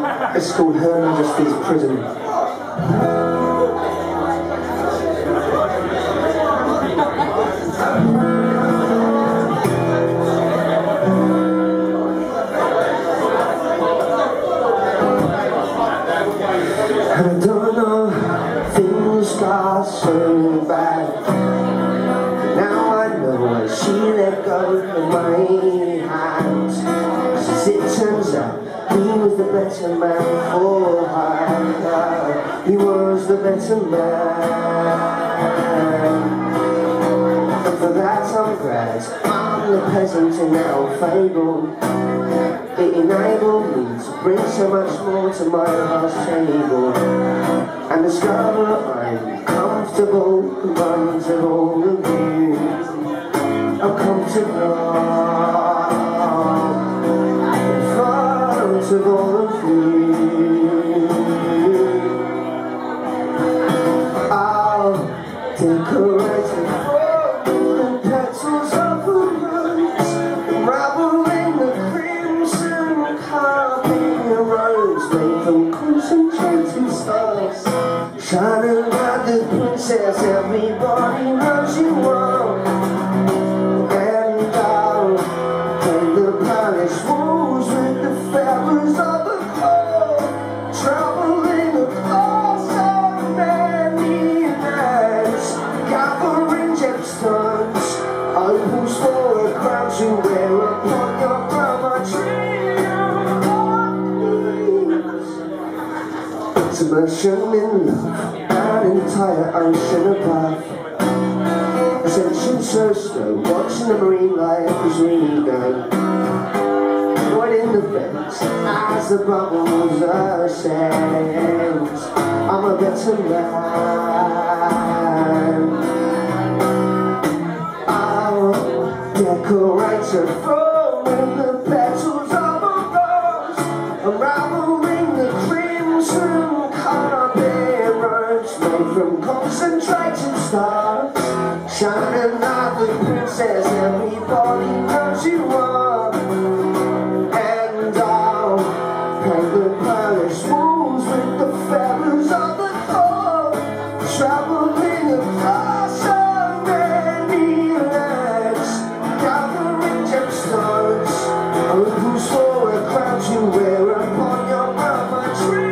It's called Her Majesty's Prism. I don't know, things got so bad. Now I know why she let go of my hands. As it turns out, he was the better man for her. He was the better man. And for that I'm glad I'm the peasant in that old fable. It enabled me to bring so much more to my heart's table and discover I'm comfortable in front of all of you. I'm comfortable in front of all of you. I'll decorate the petals of the rose, unraveling the rose made from concentrated stars, shining like the princess everybody knows you are. And I'll paint the palace walls with the feathers of the court, traveling across so many lands, gathering gemstones, opals for a crown to wear upon your grandma tree. Submersion in love, an entire ocean above. Ascension so slow, watching the marine life as we go. Right in the vents, as the bubbles ascend. I'm a better man. I'll decorate a throne with the petals of a rose, unraveling the crimson made from concentrated stars, shining like the princess everybody knows you are. And I'll paint the palace walls with the feathers of the court, traveling across so many lands, gathering gemstones, opals for a crown to wear upon your grandma tree.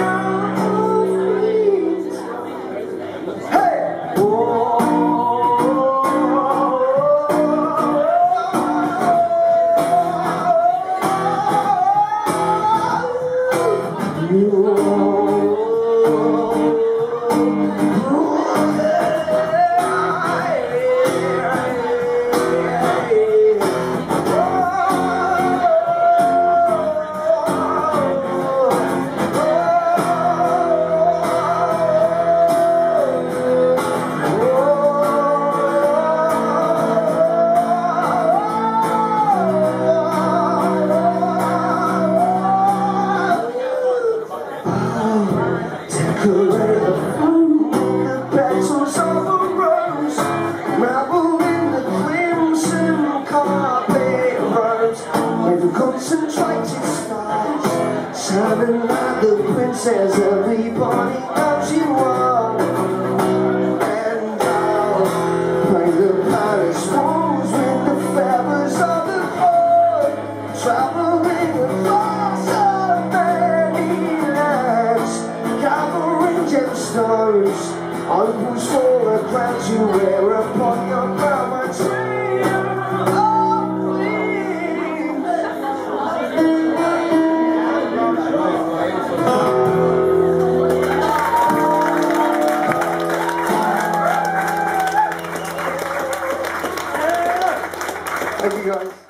Concentrated stars, shining like the princess everybody knows you are. And I'll paint the palace walls with the feathers of the court, traveling across so many lands, gathering gemstones, opals for a crown to wear upon your grandma tree. Thank you guys.